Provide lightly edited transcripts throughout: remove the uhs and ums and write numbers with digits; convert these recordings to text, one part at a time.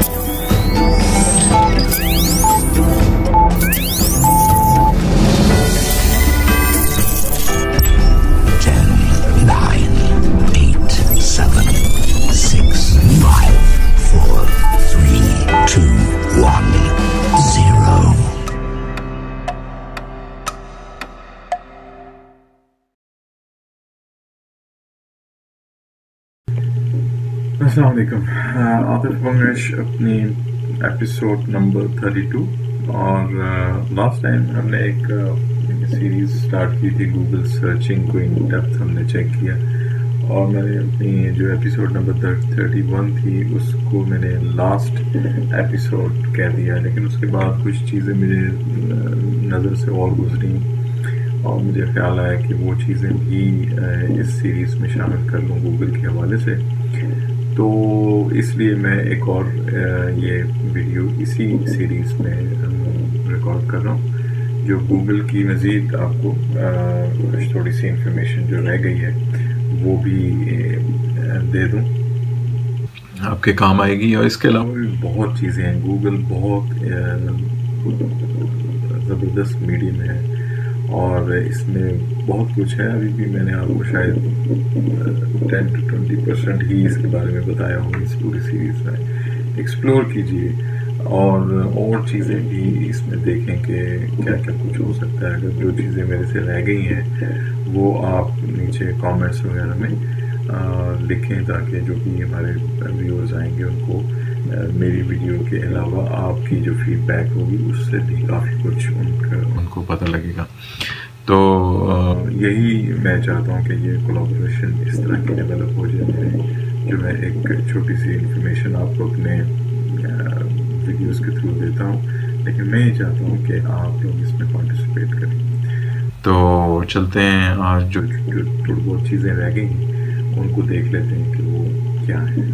السلام علیکم. عاطف بنگش اپنی ایپیسوڈ نمبر 32 اور لاسٹ ٹائم ہم نے ایک سیریز سٹارٹ کی تھی گوگل سرچنگ کو ان ڈیپتھ ہم نے چیک کیا اور میں نے اپنی جو ایپیسوڈ نمبر 31 تھی اس کو میں نے لاسٹ ایپیسوڈ کہہ دیا, لیکن اس کے بعد کچھ چیزیں مجھے نظر سے اور گزری اور مجھے خیال آیا کہ وہ چیزیں بھی اس سیریز میں شامل کر لوں گوگل کے حوالے سے. تو اس لیے میں ایک اور یہ ویڈیو اسی سیریز میں ریکارڈ کر رہا ہوں جو گوگل کی مزید آپ کو تھوڑی سی انفارمیشن جو رہ گئی ہے وہ بھی دے دوں, آپ کے کام آئے گی. اور اس کے علاوہ بھی بہت چیزیں ہیں. گوگل بہت زبردست میڈیم ہے اور اس میں بہت کچھ ہے. ابھی بھی میں نے آپ کو شاید 10 to 20% ہی اس کے بارے میں بتایا ہوں اس پوری سیریز میں. ایکسپلور کیجیے اور چیزیں بھی اس میں دیکھیں کہ کیا کیا کچھ ہو سکتا ہے. اگر جو چیزیں میرے سے رہ گئی ہیں وہ آپ نیچے کامنٹس وغیرہ میں لکھیں تاکہ جو بھی ہمارے ویورز آئیں گے ان کو میری ویڈیو کے علاوہ آپ کی جو فیڈ بیک ہوگی اس سے بھی کافی کچھ ان کو پتہ لگے گا. تو یہی میں چاہتا ہوں کہ یہ کولیبوریشن اس طرح کی ڈیولپ ہو جائے جو میں ایک چھوٹی سی انفارمیشن آپ کو اپنے ویڈیوز کے تھرو دیتا ہوں, لیکن میں یہ چاہتا ہوں کہ آپ لوگ اس میں پارٹیسپیٹ کریں. تو چلتے ہیں آج جو تھوڑی بہت چیزیں رہ گئی ہیں ان کو دیکھ لیتے ہیں کہ وہ کیا ہے.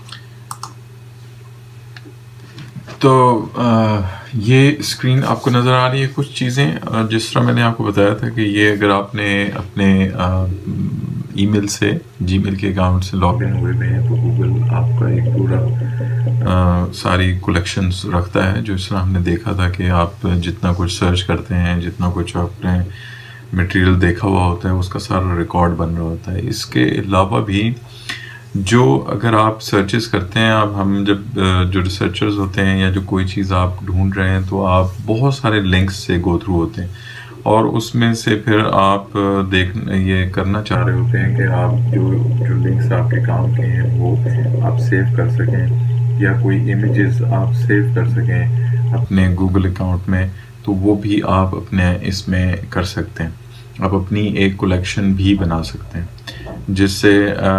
تو یہ اسکرین آپ کو نظر آ رہی ہے کچھ چیزیں. جس طرح میں نے آپ کو بتایا تھا کہ یہ اگر آپ نے اپنے ای میل سے جی میل کے اکاؤنٹ سے لاگ ان ہوئے ہوئے ہیں تو گوگل آپ کا ایک پورا ساری کلیکشنز رکھتا ہے. جو اس طرح ہم نے دیکھا تھا کہ آپ جتنا کچھ سرچ کرتے ہیں, جتنا کچھ آپ نے مٹیریل دیکھا ہوا ہوتا ہے اس کا سارا ریکارڈ بن رہا ہوتا ہے. اس کے علاوہ بھی جو اگر آپ سرچز کرتے ہیں, اب ہم جب جو ریسرچرز ہوتے ہیں یا جو کوئی چیز آپ ڈھونڈ رہے ہیں تو آپ بہت سارے لنکس سے گو تھرو ہوتے ہیں اور اس میں سے پھر آپ یہ کرنا چاہ رہے ہوتے ہیں کہ آپ جو لنکس آپ کے کام کے ہیں وہ آپ سیو کر سکیں یا کوئی امیجز آپ سیو کر سکیں اپنے گوگل اکاؤنٹ میں, تو وہ بھی آپ اپنے اس میں کر سکتے ہیں. آپ اپنی ایک کلیکشن بھی بنا سکتے ہیں جس سے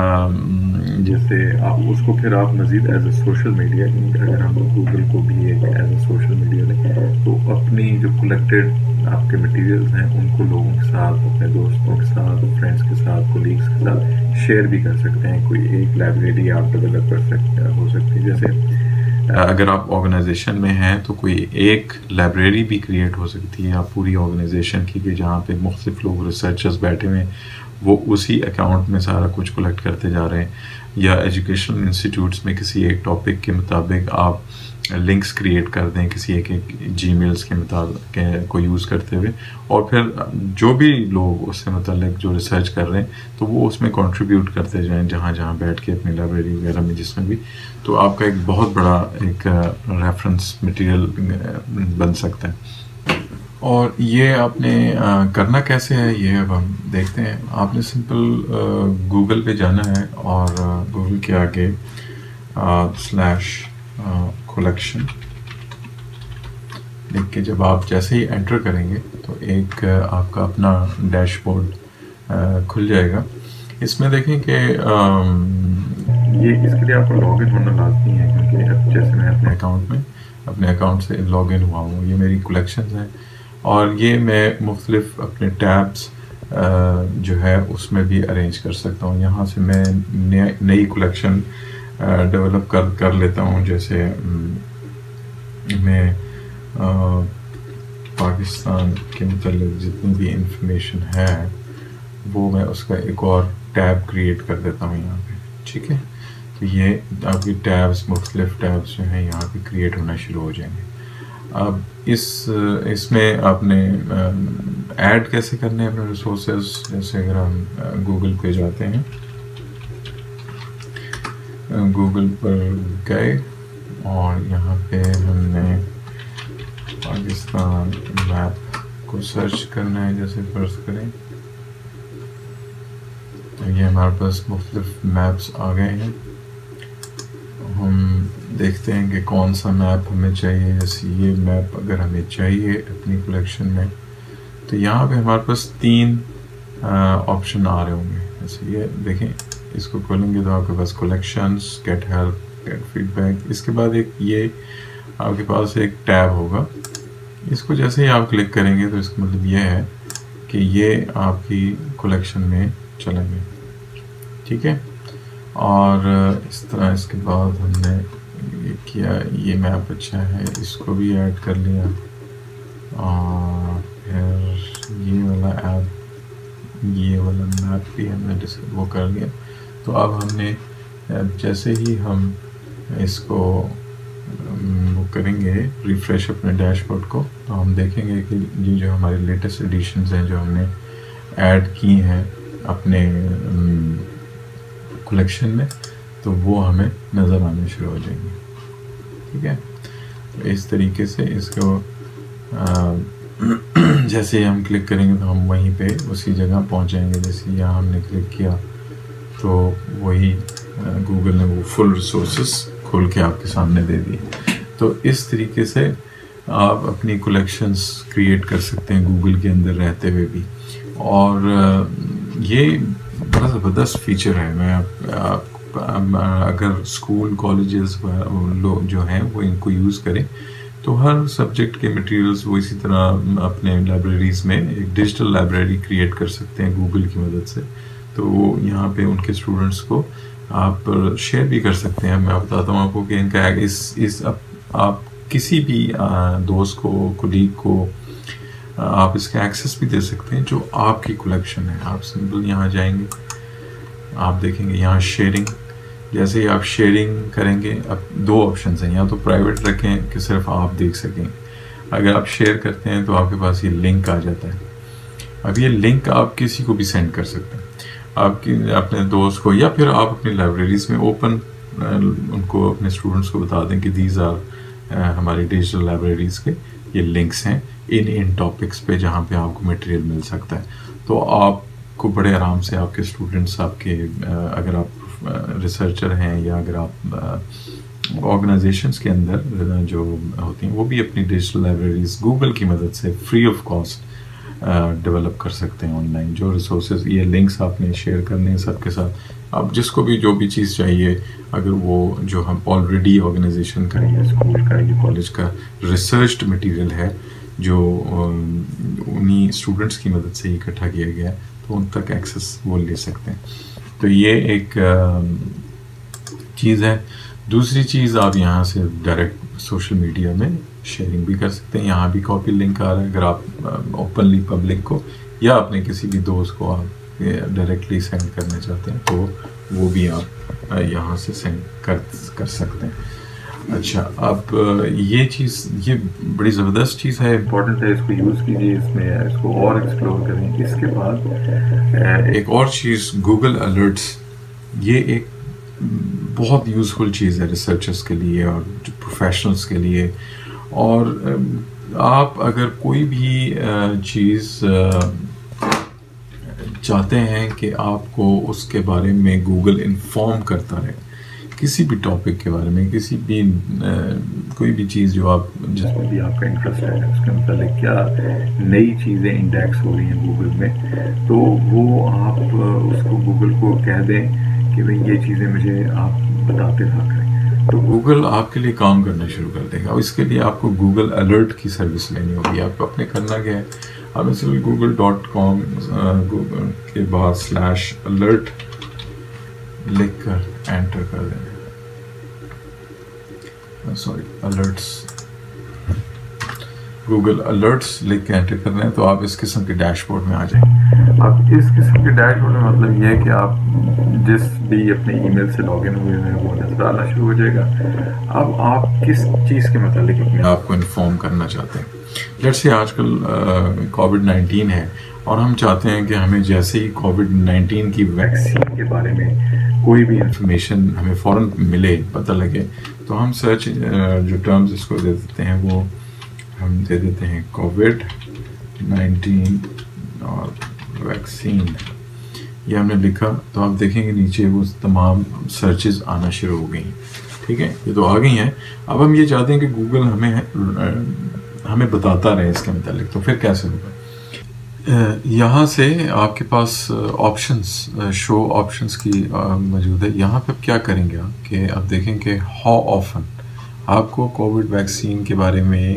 آپ اس کو پھر آپ مزید ایز اے سوشل میڈیا, اگر ہم گوگل کو بھی ایک ایز اے سوشل میڈیا لیں تو اپنی جو کلیکٹڈ آپ کے مٹیریلز ہیں ان کو لوگوں کے ساتھ, اپنے دوستوں کے ساتھ, فرینڈس کے ساتھ, کولیگس کے ساتھ شیئر بھی کر سکتے ہیں. کوئی ایک لائبریری آپ ڈیولپ ہو سکتی ہے. جیسے اگر آپ آرگنائزیشن میں ہیں تو کوئی ایک لائبریری بھی کریٹ ہو سکتی ہے آپ پوری آرگنائزیشن کی, کہ جہاں پہ مختلف لوگ ریسرچرز بیٹھے ہوئے ہیں وہ اسی اکاؤنٹ میں سارا کچھ کلیکٹ کرتے جا رہے ہیں. یا ایجوکیشنل انسٹیٹیوٹس میں کسی ایک ٹاپک کے مطابق آپ لنکس کریٹ کر دیں کسی ایک جی میلز کے مطابق کو یوز کرتے ہوئے, اور پھر جو بھی لوگ اس سے متعلق جو ریسرچ کر رہے ہیں تو وہ اس میں کنٹریبیوٹ کرتے جائیں جہاں جہاں بیٹھ کے اپنی لائبریری وغیرہ میں جس میں بھی, تو آپ کا ایک بہت بڑا ایک ریفرنس مٹیریل بن سکتا ہے. اور یہ آپ نے کرنا کیسے ہے یہ اب ہم دیکھتے ہیں. آپ نے سمپل گوگل پہ جانا ہے اور گوگل کے آگے /collection لکھ کے جب آپ جیسے ہی انٹر کریں گے تو ایک آپ کا اپنا ڈیش بورڈ کھل جائے گا. اس میں دیکھیں کہ یہ اس کے لیے آپ کو لاگ ان ہونا لازمی ہے, کیونکہ اب جیسے میں اپنے اکاؤنٹ سے لاگ ان ہوا ہوں, یہ میری کلیکشنز ہیں اور یہ میں مختلف اپنے ٹیبس جو ہے اس میں بھی ارینج کر سکتا ہوں. یہاں سے میں نئی کلیکشن ڈیولپ کر لیتا ہوں. جیسے میں پاکستان کے متعلق جتنی بھی انفارمیشن ہے وہ میں اس کا ایک اور ٹیب کریٹ کر دیتا ہوں یہاں پہ, ٹھیک ہے. تو یہ آپ کی ٹیبس، مختلف ٹیبس جو ہیں یہاں پہ کریٹ ہونا شروع ہو جائیں گے. اب اس میں آپ نے ایڈ کیسے کرنے ہیں اپنے ریسورسز. جیسے اگر ہم گوگل پہ جاتے ہیں، گوگل پر گئے اور یہاں پہ ہم نے پاکستان میپ کو سرچ کرنا ہے. جیسے فرض کریں یہ ہمارے پاس مختلف میپس آ گئے ہیں. ہم دیکھتے ہیں کہ کون سا میپ ہمیں چاہیے. جیسے یہ میپ اگر ہمیں چاہیے اپنی کلیکشن میں، تو یہاں پہ ہمارے پاس 3 آپشن آ رہے ہوں گے. جیسے یہ دیکھیں، اس کو کھولیں گے تو آپ کے پاس collections, get help, get feedback. اس کے بعد یہ آپ کے پاس ایک ٹیب ہوگا. اس کو جیسے ہی آپ کلک کریں گے تو اس کا مطلب یہ ہے کہ یہ آپ کی کلیکشن میں چلیں گے. ٹھیک ہے. اور اس طرح اس کے بعد ہم نے یہ کیا، یہ میپ اچھا ہے، اس کو بھی ایڈ کر لیا. اور پھر یہ والا ایپ، یہ والا میپ بھی ہم نے وہ کر لیا. تو اب ہم نے جیسے ہی ہم اس کو وہ کریں گے ریفریش اپنے ڈیش بورڈ کو، تو ہم دیکھیں گے کہ یہ جو ہمارے لیٹسٹ ایڈیشنز ہیں جو ہم نے ایڈ کی ہیں اپنے کلیکشن میں، تو وہ ہمیں نظر آنے شروع ہو جائیں گے. ٹھیک ہے. اس طریقے سے اس کو جیسے ہم کلک کریں گے تو ہم وہیں پہ اسی جگہ پہنچ جائیں گے. جیسے یہاں ہم نے کلک کیا تو وہی گوگل نے وہ فل ریسورسز کھول کے آپ کے سامنے دے دی. تو اس طریقے سے آپ اپنی کلیکشنز کریٹ کر سکتے ہیں گوگل کے اندر رہتے ہوئے بھی. اور یہ بڑا زبردست فیچر ہے. میں اگر اسکول کالجز لوگ جو ہیں وہ ان کو یوز کریں تو ہر سبجیکٹ کے مٹیریلز وہ اسی طرح اپنے لائبریریز میں ایک ڈیجیٹل لائبریری کریٹ کر سکتے ہیں گوگل کی مدد سے. تو وہ یہاں پہ ان کے اسٹوڈنٹس کو آپ شیئر بھی کر سکتے ہیں. میں بتاتا ہوں آپ کو کہ ان کا آپ کسی بھی دوست کو، کولیگ کو آپ اس کا ایکسیس بھی دے سکتے ہیں جو آپ کی کلیکشن ہے. آپ سمپل یہاں جائیں گے، آپ دیکھیں گے یہاں شیئرنگ. جیسے ہی آپ شیئرنگ کریں گے، اب 2 آپشنز ہیں. یا تو پرائیویٹ رکھیں کہ صرف آپ دیکھ سکیں. اگر آپ شیئر کرتے ہیں تو آپ کے پاس یہ لنک آ جاتا ہے. اب یہ لنک آپ کسی کو بھی سینڈ کر سکتے ہیں، آپ کی اپنے دوست کو، یا پھر آپ اپنی لائبریریز میں اوپن ان کو، اپنے اسٹوڈنٹس کو بتا دیں کہ دیز آر ہماری ڈیجیٹل لائبریریز کے یہ لنکس ہیں ان ٹاپکس پہ جہاں پہ آپ کو مٹیریل مل سکتا ہے. تو آپ کو بڑے آرام سے آپ کے اسٹوڈنٹس، آپ کے اگر آپ ریسرچر ہیں یا اگر آپ آرگنائزیشنس کے اندر جو ہوتی ہیں وہ بھی اپنی ڈیجیٹل لائبریریز گوگل کی مدد سے فری آف کاسٹ ڈیولپ کر سکتے ہیں آن لائن. جو ریسورسز، یہ لنکس آپ نے شیئر کرنے ہیں سب کے ساتھ. اب جس کو بھی جو بھی چیز چاہیے، اگر وہ جو ہم آلریڈی آرگنائزیشن کا یا اسکول کا یا کالج کا ریسرچڈ مٹیریل ہے جو انہی اسٹوڈنٹس کی مدد سے اکٹھا کیا گیا ہے، تو ان تک ایکسیس وہ لے سکتے ہیں. تو یہ ایک چیز ہے. دوسری چیز، آپ یہاں سے ڈائریکٹ سوشل میڈیا میں شیئرنگ بھی کر سکتے ہیں. یہاں بھی کاپی لنک آ رہا ہے. اگر آپ اوپنلی پبلک کو یا اپنے کسی بھی دوست کو آپ ڈائریکٹلی سینڈ کرنا چاہتے ہیں تو وہ بھی آپ یہاں سے سینڈ کر سکتے ہیں. اچھا، اب یہ چیز، یہ بڑی زبردست چیز ہے، امپورٹنٹ ہے. اس کو یوز کیجیے، اس میں اس کو اور ایکسپلور کریں. اس کے بعد ایک اور چیز، گوگل الرٹس. یہ ایک بہت یوزفل چیز ہے ریسرچرس کے لیے اور پروفیشنلس کے لیے. اور آپ اگر کوئی بھی چیز چاہتے ہیں کہ آپ کو اس کے بارے میں گوگل انفارم کرتا رہے، کسی بھی ٹاپک کے بارے میں، کسی بھی کوئی بھی چیز جو آپ، جس میں بھی آپ کا انٹرسٹ ہے، اس کے متعلق کیا نئی چیزیں انڈیکس ہو رہی ہیں گوگل میں، تو وہ آپ اس کو گوگل کو کہہ دیں کہ بھئی یہ چیزیں مجھے آپ بتاتے رہا کریں، تو گوگل آپ کے لیے کام کرنا شروع کر دے گا. اور اس کے لیے آپ کو گوگل الرٹ کی سروس لینی ہوگی. آپ کو اپنے کرنا کیا ہے، آپ صرف google.com گوگل کے بعد /alert لکھ کر انٹر کر دیں. الرٹس گوگل الرٹس لکھ کے انٹر کر رہے ہیں تو آپ اس قسم کے ڈیش بورڈ میں آ جائیں گے. اب اس قسم کے ڈیش بورڈ میں مطلب یہ ہے کہ آپ جس بھی اپنے ای میل سے لاگ ان ہوئے ہیں وہ نظر آنا شروع ہو جائے گا. اب آپ کس چیز کے متعلق اپنے آپ کو انفارم کرنا چاہتے ہیں. جیسے آج کل کووڈ-19 ہے اور ہم چاہتے ہیں کہ ہمیں جیسے ہی کووڈ-19 کی ویکسین کے بارے میں کوئی بھی انفارمیشن ہمیں فوراً ملے، پتہ لگے، تو ہم سرچ جو ٹرمز اس کو دے دیتے ہیں وہ ہم دے دیتے ہیں کووڈ-19 اور ویکسین. یہ ہم نے لکھا تو آپ دیکھیں گے نیچے وہ تمام سرچز آنا شروع ہو گئی. ٹھیک ہے، یہ تو آ گئی ہیں. اب ہم یہ چاہتے ہیں کہ گوگل ہمیں بتاتا رہے اس کے متعلق. تو پھر کیسے ہوگا؟ یہاں سے آپ کے پاس آپشنز، شو آپشنز کی موجود ہے. یہاں پہ کیا کریں گے آپ کہ آپ دیکھیں کہ ہاؤ آفن آپ کو کووڈ ویکسین کے بارے میں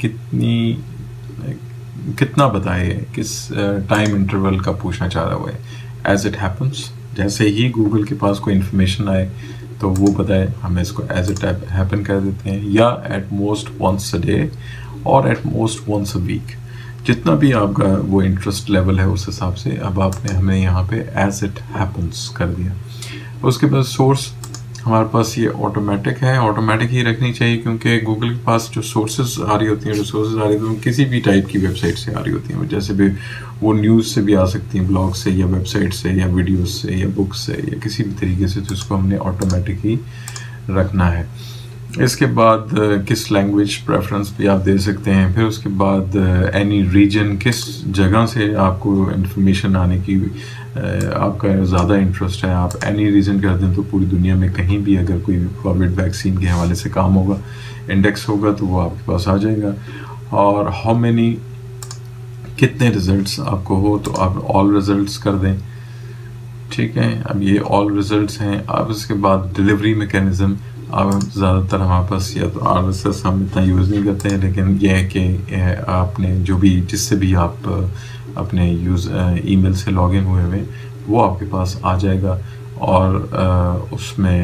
کتنا بتائے، کس ٹائم انٹرول کا پوچھنا چاہ رہا ہوا ہے. ایز اٹ ہیپنس، جیسے ہی گوگل کے پاس کوئی انفارمیشن آئے تو وہ بتائے، ہم اس کو ایز اٹ ہیپن کر دیتے ہیں، یا at most once a day اور at most once a week. جتنا بھی آپ کا وہ انٹرسٹ لیول ہے اس حساب سے اب آپ نے ہمیں یہاں پہ ایز اٹ ہیپنس کر دیا. اس کے بعد سورس ہمارے پاس یہ آٹومیٹک ہے، آٹومیٹک ہی رکھنی چاہیے کیونکہ گوگل کے پاس جو سورسز آ رہی ہوتی ہیں، ریسورسز آ رہی ہوتی ہیں، کسی بھی ٹائپ کی ویب سائٹ سے آ رہی ہوتی ہیں. جیسے بھی وہ نیوز سے بھی آ سکتی ہیں، بلاگ سے یا ویب سائٹ سے یا ویڈیوز سے یا بک سے یا کسی بھی طریقے سے، تو اس کو ہم نے آٹومیٹک ہی رکھنا ہے. اس کے بعد کس لینگویج پریفرنس بھی آپ دے سکتے ہیں. پھر اس کے بعد اینی ریجن، کس جگہ سے آپ کو انفارمیشن آنے کی آپ کا زیادہ انٹرسٹ ہے. آپ اینی ریجن کر دیں تو پوری دنیا میں کہیں بھی اگر کوئی کووڈ ویکسین کے حوالے سے کام ہوگا، انڈیکس ہوگا تو وہ آپ کے پاس آ جائے گا. اور ہاؤ مینی، کتنے ریزلٹس آپ کو ہو تو آپ آل ریزلٹس کر دیں. ٹھیک ہے، اب یہ آل ریزلٹس ہیں. اب اس کے بعد ڈلیوری میکینزم، اب زیادہ تر ہمارے پاس یا تو RSS ہم اتنا یوز نہیں کرتے ہیں، لیکن یہ ہے کہ آپ نے جو بھی جس سے بھی آپ اپنے ای میل سے لاگ ان ہوئے وہ آپ کے پاس آ جائے گا. اور اس میں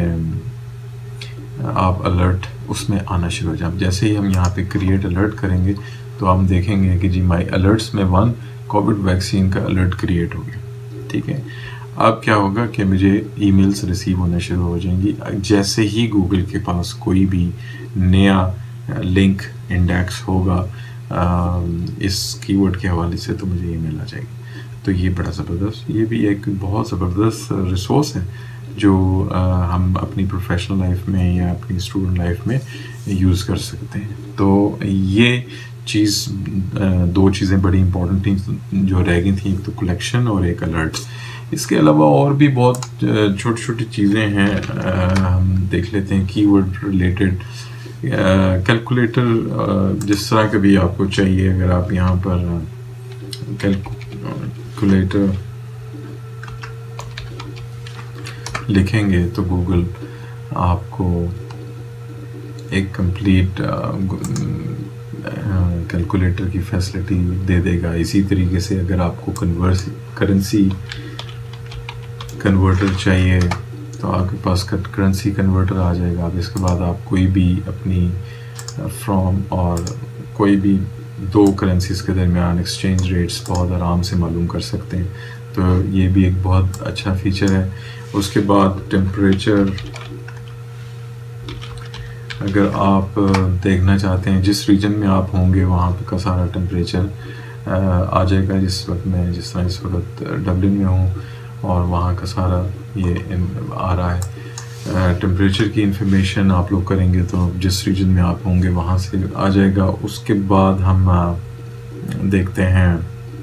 آپ الرٹ اس میں آنا شروع ہو جائیں. جیسے ہی ہم یہاں پہ کریٹ الرٹ کریں گے تو ہم دیکھیں گے کہ جی مائی الرٹس میں کووڈ ویکسین کا الرٹ کریٹ ہو گیا. ٹھیک ہے، اب کیا ہوگا کہ مجھے ای میلز ریسیو ہونے شروع ہو جائیں گی. جیسے ہی گوگل کے پاس کوئی بھی نیا لنک انڈیکس ہوگا اس کی ورڈ کے حوالے سے تو مجھے ای میل آ جائے گی. تو یہ بڑا زبردست، یہ بھی ایک بہت زبردست ریسورس ہے جو ہم اپنی پروفیشنل لائف میں یا اپنی اسٹوڈنٹ لائف میں یوز کر سکتے ہیں. تو یہ چیز، دو چیزیں بڑی امپورٹنٹ تھیں جو رہ گئی تھیں، ایک تو کلیکشن اور ایک الرٹ. اس کے علاوہ اور بھی بہت چھوٹی چھوٹی چیزیں ہیں، ہم دیکھ لیتے ہیں. کی ورڈ ریلیٹڈ کیلکولیٹر، جس طرح کا بھی آپ کو چاہیے، اگر آپ یہاں پر کیلکولیٹر لکھیں گے تو گوگل آپ کو ایک کمپلیٹ کیلکولیٹر کی فیسلٹی دے دے گا. اسی طریقے سے اگر آپ کو کرنسی کنورٹر چاہیے تو آپ کے پاس کرنسی کنورٹر آ جائے گا. اب اس کے بعد آپ کوئی بھی اپنی فرام اور کوئی بھی دو کرنسیز کے درمیان ایکسچینج ریٹس بہت آرام سے معلوم کر سکتے ہیں. تو یہ بھی ایک بہت اچھا فیچر ہے. اس کے بعد ٹیمپریچر، اگر آپ دیکھنا چاہتے ہیں جس ریجن میں آپ ہوں گے وہاں پہ کا سارا ٹیمپریچر آ جائے گا. جس طرح اس وقت ڈبلن میں ہوں اور وہاں کا سارا یہ آ رہا ہے ٹیمپریچر کی انفارمیشن آپ لوگ کریں گے تو جس ریجن میں آپ ہوں گے وہاں سے آ جائے گا. اس کے بعد ہم دیکھتے ہیں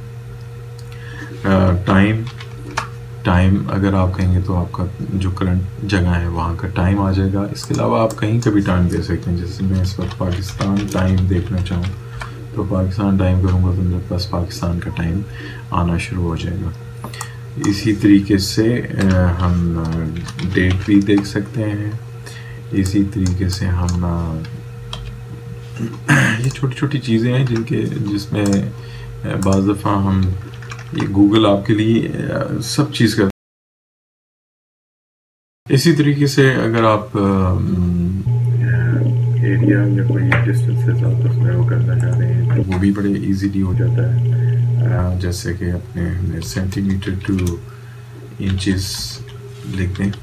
ٹائم اگر آپ کہیں گے تو آپ کا جو کرنٹ جگہ ہے وہاں کا ٹائم آ جائے گا. اس کے علاوہ آپ کہیں کا بھی ٹائم دے سکتے ہیں. جیسے میں اس وقت پاکستان ٹائم دیکھنا چاہوں تو پاکستان ٹائم کروں گا تو میرے پاس پاکستان کا ٹائم آنا شروع ہو جائے گا. اسی طریقے سے ہم ڈیٹ بھی دیکھ سکتے ہیں. اسی طریقے سے ہم یہ چھوٹی چھوٹی چیزیں ہیں جس میں بعض دفعہ ہم یہ گوگل آپ کے لیے سب چیز کا. اسی طریقے سے اگر آپ ایریا یا کوئی ڈسٹینسز آپ اس میں وہ کرنا چاہ رہے ہیں تو وہ بھی بڑے ایزیلی ہو جاتا ہے. جیسے کہ اپنے سینٹی میٹر ٹو انچز لکھ دیں.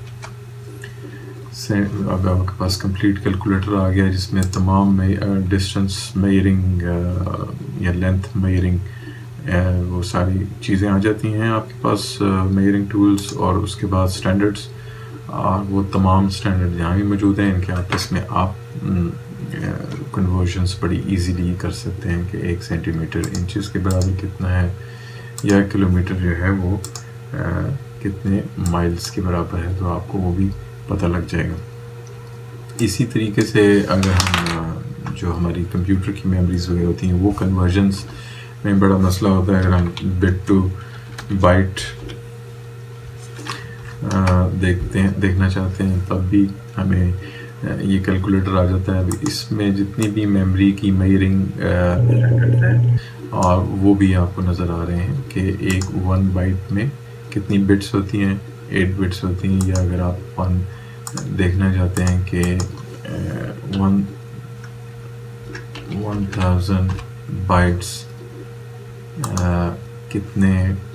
اب آپ کے پاس کمپلیٹ کیلکولیٹر آ گیا جس میں تمام ڈسٹنس میئرنگ یا لینتھ میئرنگ وہ ساری چیزیں آ جاتی ہیں آپ کے پاس میئرنگ ٹولز. اور اس کے بعد سٹینڈرڈز، وہ تمام سٹینڈرڈ جہاں بھی موجود ہیں ان کے آپس میں آپ کنورژنس بڑی ایزیلی کر سکتے ہیں کہ 1 سینٹی میٹر انچز کے برابر کتنا ہے یا کلومیٹر جو ہے وہ کتنے مائلز کے برابر ہے، تو آپ کو وہ بھی پتہ لگ جائے گا. اسی طریقے سے اگر ہم جو ہماری کمپیوٹر کی میموریز وغیرہ ہوتی ہیں وہ کنورژنس میں بڑا مسئلہ ہوتا ہے. اگر ہم بٹ ٹو بائٹ دیکھنا چاہتے ہیں تب بھی ہمیں یہ کیلکولیٹر آ جاتا ہے. ابھی اس میں جتنی بھی میموری کی میئرنگ ہیں اور وہ بھی آپ کو نظر آ رہے ہیں کہ ایک 1 بائٹ میں کتنی بٹس ہوتی ہیں، 8 بٹس ہوتی ہیں. یا اگر آپ دیکھنا چاہتے ہیں کہ 1000 بائٹس کتنے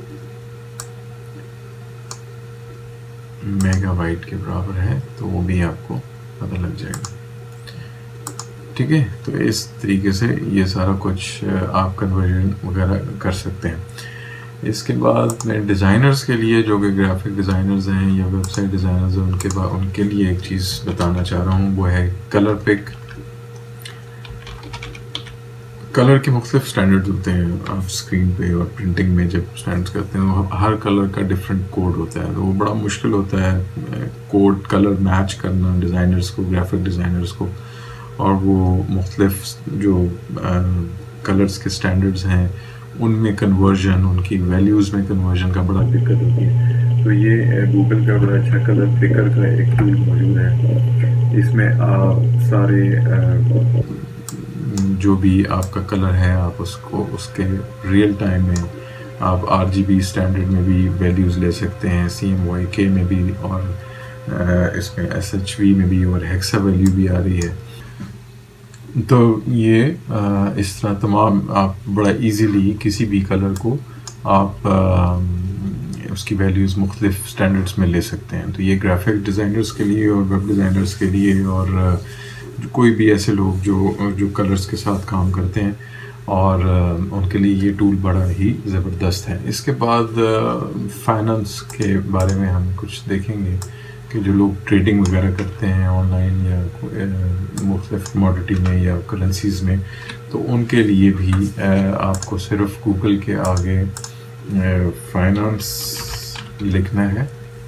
میگا بائٹ کے برابر ہے تو وہ بھی آپ کو پتہ لگ جائے گا. ٹھیک ہے، تو اس طریقے سے یہ سارا کچھ آپ کنورژن وغیرہ کر سکتے ہیں. اس کے بعد میں ڈیزائنرز کے لیے جو کہ گرافک ڈیزائنرز ہیں یا ویب سائٹ ڈیزائنرز ہیں ان کے لیے ایک چیز بتانا چاہ رہا ہوں، وہ ہے کلر پک. کلر کے مختلف سٹینڈرڈ ہوتے ہیں. آپ اسکرین پہ اور پرنٹنگ میں جب سٹینڈرڈ کرتے ہیں ہر کلر کا ڈفرینٹ کوڈ ہوتا ہے، تو وہ بڑا مشکل ہوتا ہے کوڈ کلر میچ کرنا ڈیزائنرز کو، گرافک ڈیزائنرز کو. اور وہ مختلف جو کلرز کے سٹینڈرڈز ہیں ان میں کنورژن، ان کی ویلیوز میں کنورژن کا بڑا دقت ہوتی ہے. تو یہ گوگل کا بڑا اچھا کلر پکر کا ایک ٹول موجود ہے. اس میں آپ سارے جو بھی آپ کا کلر ہے آپ اس کو اس کے ریئل ٹائم میں آپ RGB سٹینڈرڈ میں بھی ویلیوز لے سکتے ہیں، CMYK میں بھی، اور اس میں SHV میں بھی، اور ہیکسا ویلیو بھی آ رہی ہے. تو یہ اس طرح تمام آپ بڑا ایزیلی کسی بھی کلر کو آپ اس کی ویلیوز مختلف سٹینڈرڈز میں لے سکتے ہیں. تو یہ گرافک ڈیزائنرز کے لیے اور ویب ڈیزائنرز کے لیے اور کوئی بھی ایسے لوگ جو کلرز کے ساتھ کام کرتے ہیں اور ان کے لیے یہ ٹول بڑا ہی زبردست ہے. اس کے بعد فائنانس کے بارے میں ہم کچھ دیکھیں گے کہ جو لوگ ٹریڈنگ وغیرہ کرتے ہیں آن لائن یا مختلف کموڈٹی میں یا کرنسیز میں، تو ان کے لیے بھی آپ کو صرف گوگل کے آگے فائنانس لکھنا ہے.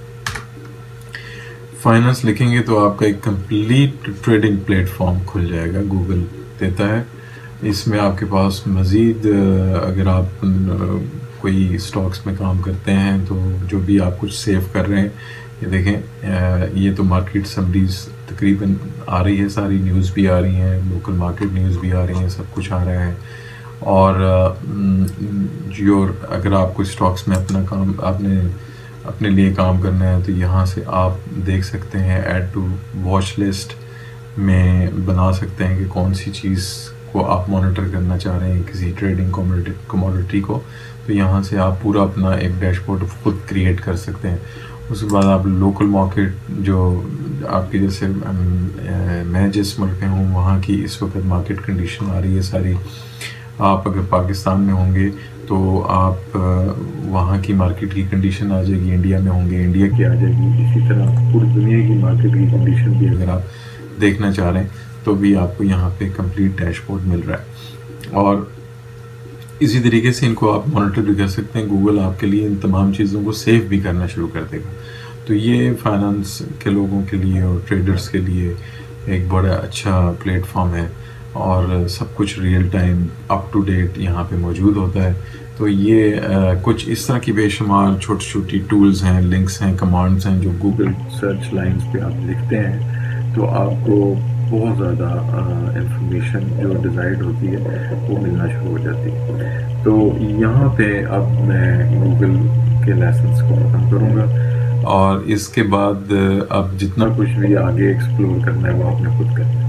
فائنانس لکھیں گے تو آپ کا ایک کمپلیٹ ٹریڈنگ پلیٹ فارم کھل جائے گا، گوگل دیتا ہے. اس میں آپ کے پاس مزید اگر آپ کوئی سٹاکس میں کام کرتے ہیں تو جو بھی آپ کچھ سیو کر رہے ہیں، یہ دیکھیں یہ تو مارکیٹ سمریز تقریباً آ رہی ہے، ساری نیوز بھی آ رہی ہیں، لوکل مارکیٹ نیوز بھی آ رہی ہیں، سب کچھ آ رہا ہے. اور جو اگر آپ کوئی سٹاکس میں اپنا کام آپ نے اپنے لیے کام کرنا ہے تو یہاں سے آپ دیکھ سکتے ہیں ایڈ ٹو واچ لسٹ میں بنا سکتے ہیں کہ کون سی چیز کو آپ مانیٹر کرنا چاہ رہے ہیں کسی ٹریڈنگ کموڈٹی کو. تو یہاں سے آپ پورا اپنا ایک ڈیش بورڈ خود کریٹ کر سکتے ہیں. اس کے بعد آپ لوکل مارکیٹ جو آپ کی جیسے میں جس ملک میں ہوں وہاں کی اس وقت مارکیٹ کنڈیشن آ رہی ہے ساری. آپ اگر پاکستان میں ہوں گے تو آپ وہاں کی مارکیٹ کی کنڈیشن آ جائے گی، انڈیا میں ہوں گے انڈیا کی آ جائے گی. اسی طرح پوری دنیا کی مارکیٹ کی کنڈیشن بھی اگر آپ دیکھنا چاہ رہے ہیں تو بھی آپ کو یہاں پہ کمپلیٹ ڈیش بورڈ مل رہا ہے. اور اسی طریقے سے ان کو آپ مانیٹر بھی کر سکتے ہیں. گوگل آپ کے لیے ان تمام چیزوں کو سیو بھی کرنا شروع کر دے گا. تو یہ فائنانس کے لوگوں کے لیے اور ٹریڈرز کے لیے ایک بڑا اچھا پلیٹ فارم ہے اور سب کچھ real time up to date یہاں پہ موجود ہوتا ہے. تو یہ کچھ اس طرح کی بے شمار چھوٹی چھوٹی ٹولز ہیں، لنکس ہیں، کمانڈز ہیں جو گوگل سرچ لائنز پہ آپ لکھتے ہیں تو آپ کو بہت زیادہ انفارمیشن جو ڈیزائرڈ ہوتی ہے وہ ملنا شروع ہو جاتی ہے. تو یہاں پہ اب میں گوگل کے لیسنس کو ختم کروں گا اور اس کے بعد اب جتنا کچھ بھی آگے ایکسپلور کرنا ہے وہ آپ نے خود کرنا ہے.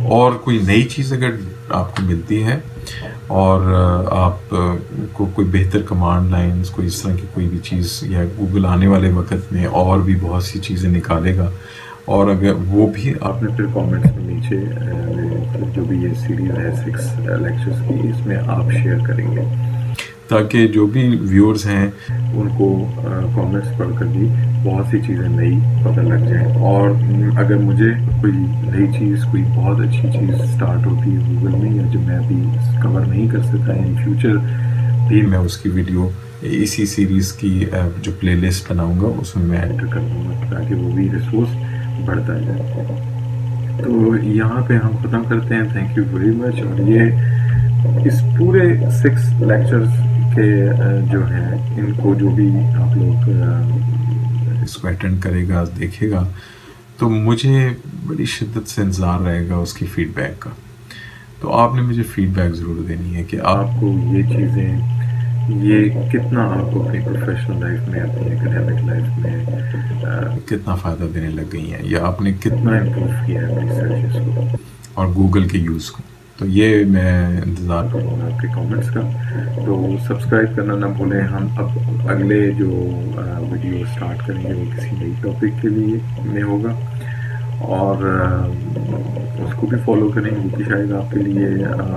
اور کوئی نئی چیز اگر آپ کو ملتی ہے اور آپ کو کوئی بہتر کمانڈ لائنز، کوئی اس طرح کی کوئی بھی چیز، یا گوگل آنے والے وقت میں اور بھی بہت سی چیزیں نکالے گا، اور اگر وہ بھی آپ نے پھر کامنٹس میں نیچے جو بھی یہ سیریز ہے 6 لیکچرز کی، اس میں آپ شیئر کریں گے تاکہ جو بھی ویورز ہیں ان کو کامنٹس پڑھ کر بھی بہت سی چیزیں نئی پتہ لگ جائیں. اور اگر مجھے کوئی نئی چیز، کوئی بہت اچھی چیز سٹارٹ ہوتی ہے گوگل میں، یا جو میں ابھی کور نہیں کر سکتا ان فیوچر بھی، میں اس کی ویڈیو اسی سیریز کی جو پلے لسٹ بناؤں گا اس میں انٹر کر دوں گا تاکہ وہ بھی ریسورس بڑھتا جائے. تو یہاں پہ ہم ختم کرتے ہیں. Thank you very much. اور یہ اس پورے 6 لیکچرز کے جو ہیں ان کو جو بھی آپ لوگ اس کو اٹینڈ کرے گا، دیکھے گا، تو مجھے بڑی شدت سے انتظار رہے گا اس کی فیڈ بیک کا. تو آپ نے مجھے فیڈ بیک ضرور دینی ہے کہ آپ کو یہ چیزیں، یہ کتنا آپ کو اپنی پروفیشنل لائف میں، اپنی اکیڈیمک لائف میں کتنا فائدہ دینے لگ گئی ہیں، یا آپ نے کتنا امپروو کیا ہے اپنی سرچز کو اور گوگل کے یوز کو. تو یہ میں انتظار کروں گا آپ کے کامنٹس کا. تو سبسکرائب کرنا نہ بھولیں. ہم اب اگلے جو ویڈیو سٹارٹ کریں گے وہ کسی نئی ٹاپک کے لیے میں ہوگا، اور اس کو بھی فالو کریں، وہ بھی شاید آپ کے لیے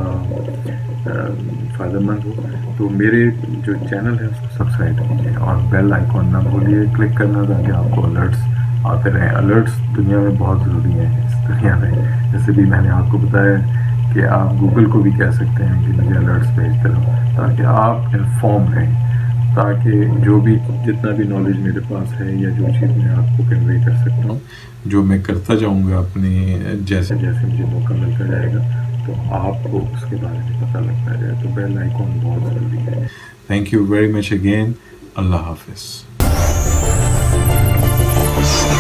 فائدہ مند ہو. تو میرے جو چینل ہے اس کو سبسکرائب کیجیے اور بیل آئیکن نہ بھولیے کلک کرنا تاکہ آپ کو الرٹس آتے رہیں. الرٹس دنیا میں بہت ضروری ہیں اس دنیا میں. جیسے بھی میں نے آپ کو بتایا کہ آپ گوگل کو بھی کہہ سکتے ہیں کہ مجھے الرٹس بھیجتے رہو تاکہ آپ انفارم رہیں، تاکہ جو بھی جتنا بھی نالج میرے پاس ہے یا جو چیز میں آپ کو کنوے کر سکتا ہوں، جو میں کرتا جاؤں گا اپنے جیسے جیسے مجھے موقع ملتا جائے گا، تو آپ کو اس کے بارے میں پتہ لگتا جائے. تو بیل آئیکن بہت ضروری ہے. Thank you very much again. اللہ حافظ.